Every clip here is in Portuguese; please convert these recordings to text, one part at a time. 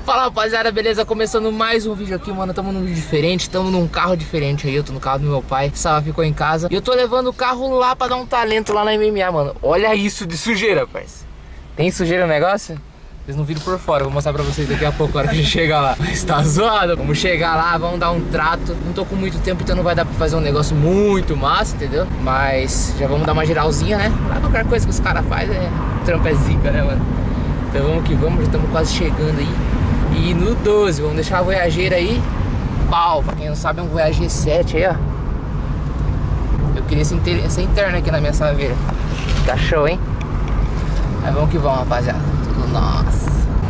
Fala rapaziada, beleza? Começando mais um vídeo aqui, mano. Tamo num vídeo diferente, tamo num carro diferente aí. Eu tô no carro do meu pai, Sava ficou em casa. E eu tô levando o carro lá pra dar um talento lá na MMA, mano. Olha isso de sujeira, parceiro. Tem sujeira no negócio? Vocês não viram por fora, vou mostrar pra vocês daqui a pouco, a hora que a gente chegar lá. Mas tá zoado. Vamos chegar lá, vamos dar um trato. Não tô com muito tempo, então não vai dar pra fazer um negócio muito massa, entendeu? Mas já vamos dar uma geralzinha, né? Lá qualquer coisa que os caras fazem trampo é zica, né, mano? Então vamos que vamos, já estamos quase chegando aí. E no 12, vamos deixar a Voyager aí. Pau, pra quem não sabe é um Voyager 7 aí, ó. Eu queria essa interna aqui na minha Saveira. Tá show, hein? Mas vamos que vamos, rapaziada. Tudo nosso.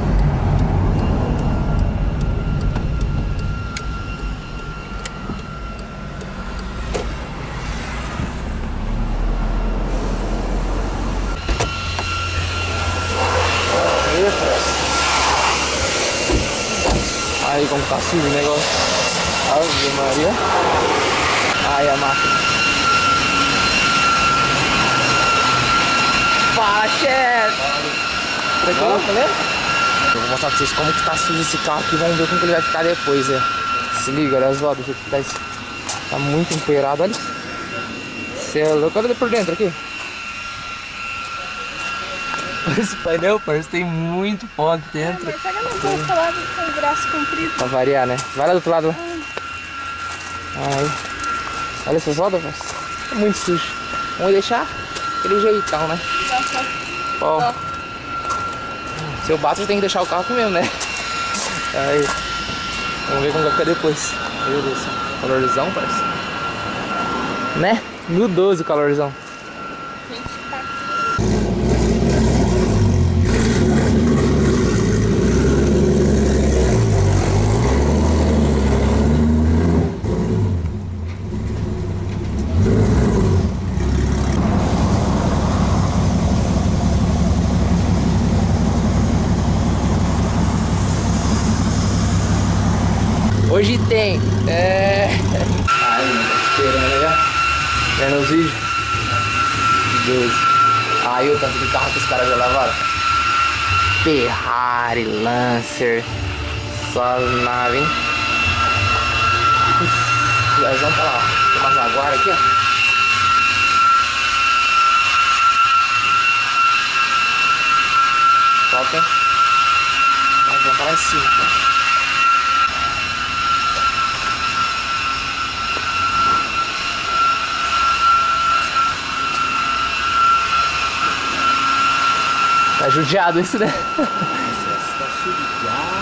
Aí como tá sujo o negócio. Ave Maria. Aí a máquina. Fala, chefe! Tranquilo, beleza? Eu vou mostrar pra vocês como que tá sujo esse carro aqui. Vamos ver como que ele vai ficar depois, Se liga, olha as rodas, do jeito que tá isso. Tá muito empoeirado, olha. Você é louco, olha por dentro aqui. Esse painel, parece, tem muito pó aqui dentro. Mas pega na boca lá com o braço comprido. Pra variar, né? Vai lá do outro lado lá. Aí. Olha essas rodas, parceiro. Tá muito sujo. Vamos deixar aquele jeitão, né? Ó. Se eu bato, eu tenho que deixar o carro aqui mesmo, né? Aí. Vamos ver como vai ficar depois. Meu Deus. Calorzão, parece. Né? No 12 o calorzão. Hoje tem, Aí, mano, tá esperando já. Vendo os vídeos? Deus. Aí o tanto de carro que os caras já lavaram. Ferrari, Lancer. Só as naves, hein? O Lerzão tá lá, ó. Tem uma Jaguar aqui, ó. Top, hein? O Lerzão tá lá em cima. Tá judiado isso, né? Tá judiado.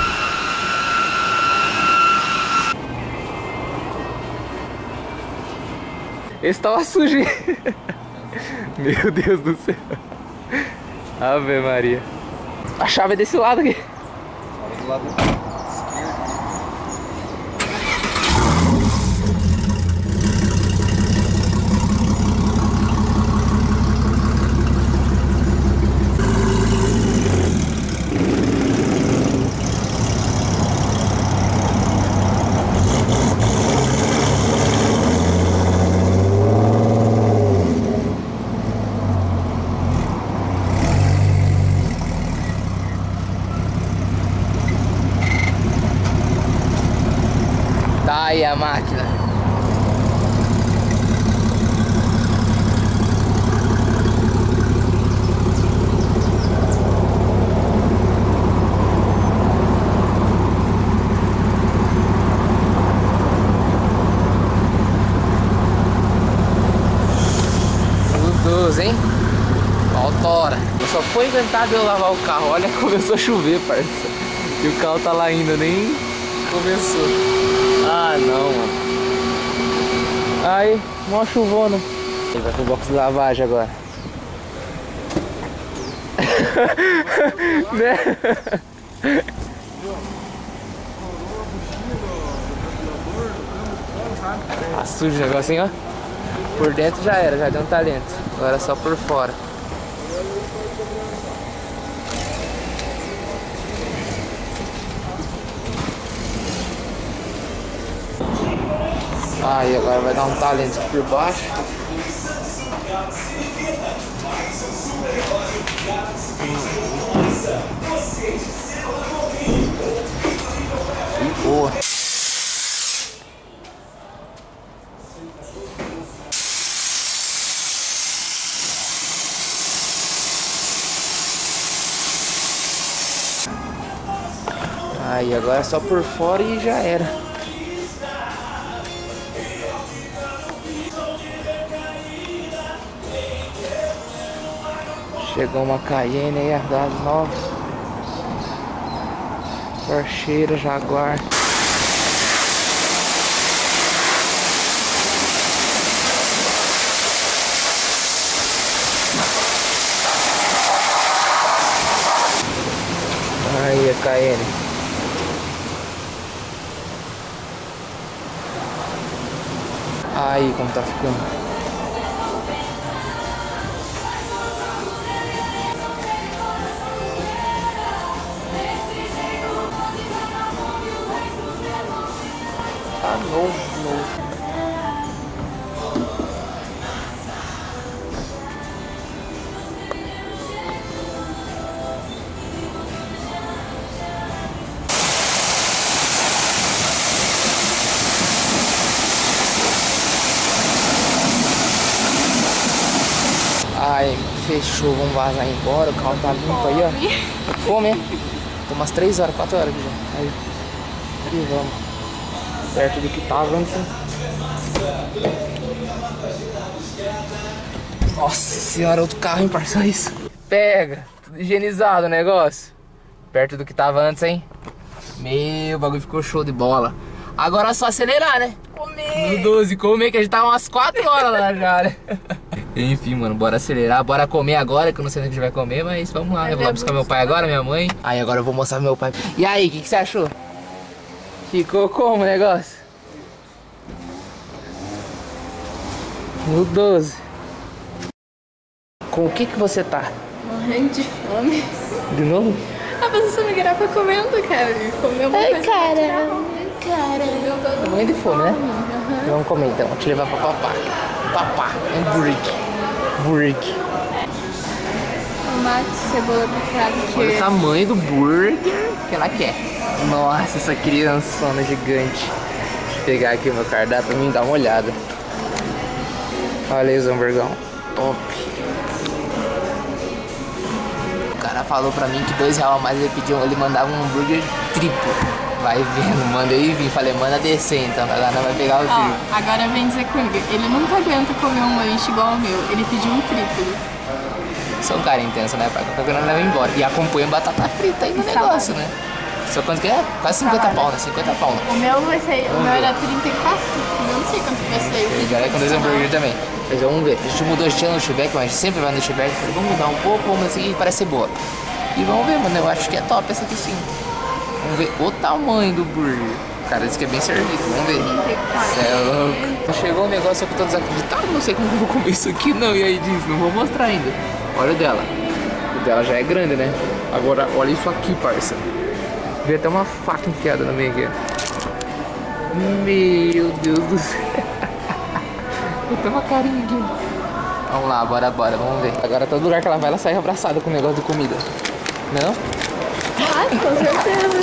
Esse tava sujo, hein? Meu Deus do céu. Ave Maria. A chave é desse lado aqui. Do lado esquerdo. Tá aí a máquina. Os 12, hein? Autora. Só foi inventado eu lavar o carro. Olha, começou a chover, parça. E o carro tá lá ainda, nem começou. Ah, não, mano. Aí, mó chuvona. Ele vai pro box de lavagem agora. Né? Tá sujo o negocinho, ó. Por dentro já era, já deu um talento. Agora é só por fora. Aí agora vai dar um talento por baixo. E boa. Aí agora é só por fora e já era. Chegou uma Cayenne aí, das novas. Porscheira, Jaguar. Aí a Cayenne. Aí como tá ficando. Tá novo. Ai, fechou, vamos vazar embora, o carro tá limpo aí, ó. Fome, hein? Tô umas 3 horas, 4 horas aqui já. Aí. E vamos. Perto do que tava antes. Nossa senhora, outro carro, hein, parça, isso. Pega, tudo higienizado o negócio. Perto do que tava antes, hein. Meu, o bagulho ficou show de bola. Agora é só acelerar, né? Comer. No 12, comer, que a gente tava umas 4 horas lá já, né? Enfim, mano, bora acelerar, bora comer agora, que eu não sei onde a gente vai comer, mas vamos lá, né? Vou lá buscar meu pai agora, minha mãe. Aí agora eu vou mostrar pro meu pai. E aí, o que você achou? Ficou como o negócio? No 12. Com o que você tá? Morrendo de fome. De novo? Ah, mas você me grava comendo, cara. Comer uma coisa. Tá morrendo de fome, né? Vamos comer então, vou te levar pra papá. Papá, burger. Tomate, cebola picada. Olha o tamanho do burger que ela quer. Nossa, essa criançona gigante. Deixa eu pegar aqui o meu cardápio pra mim dar uma olhada. Olha aí os hamburgão. Top. O cara falou pra mim que R$2 a mais ele mandava um hambúrguer triplo. Vai vendo, manda aí vir. Falei, manda descer então, agora não vai pegar o triplo. Agora vem dizer comigo, ele nunca aguenta comer um lanche igual ao meu, ele pediu um triplo. Sou um cara intenso, né, pai? Qualquer coisa não leva embora. E acompanha batata frita aí no negócio, né? Só quanto que é? Quase 50 pau, né? 50 pau, né? O meu vai sair, o meu era 34, eu não sei quanto vai sair. Ele já é com 2 hambúrgueres também. Mas vamos ver. A gente mudou de no Outback, mas a gente sempre vai no Outback. Falei, vamos mudar um pouco, vamos assim, parece ser boa. E vamos ver, mano. Eu acho que é top essa aqui sim. Vamos ver o tamanho do burger. O cara disse que é bem servido. Vamos ver. Cê é louco. Chegou um negócio que eu tô desacreditado. Não sei como eu vou comer isso aqui, não. E aí diz, não vou mostrar ainda. Olha o dela. O dela já é grande, né? Agora, olha isso aqui, parça. Vê até uma faca enfiada no meio aqui. Meu Deus do céu. Tem uma carinha aqui. Vamos lá, bora, vamos ver. Agora todo lugar que ela vai, ela sai abraçada com o negócio de comida. Não? Ah, com certeza.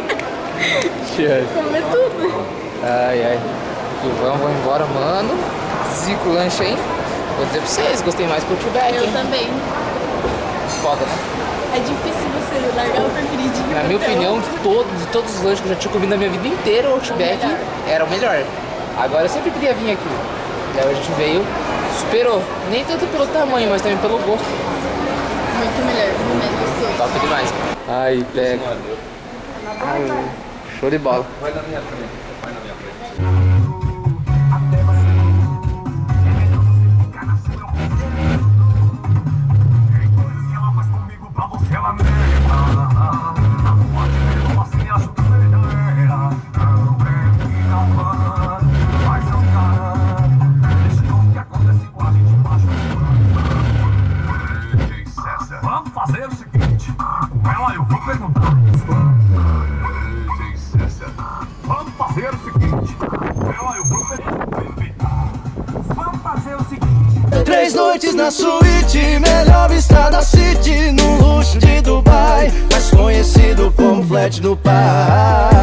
Comer tudo. Ai. E vamos embora, mano. Zico o lanche, hein? Vou dizer pra vocês, gostei mais que o Outback, Eu hein? também. Foda, né? É difícil você largar o preferidinho. Na minha opinião, de todos os lanches que eu já tinha comido na minha vida inteira, o Outback era o melhor. Agora eu sempre queria vir aqui. Daí a gente veio, superou. Nem tanto pelo tamanho, mas também pelo gosto. Muito melhor, muito mais gostoso. Top demais. Aí, pega. Ai, show de bola. Vai na minha frente, Vamos fazer o seguinte, com ela eu vou perguntar. Vamos fazer o seguinte, com ela noites na suíte, melhor vista da city, no luxo de Dubai, mais conhecido como flat do pai.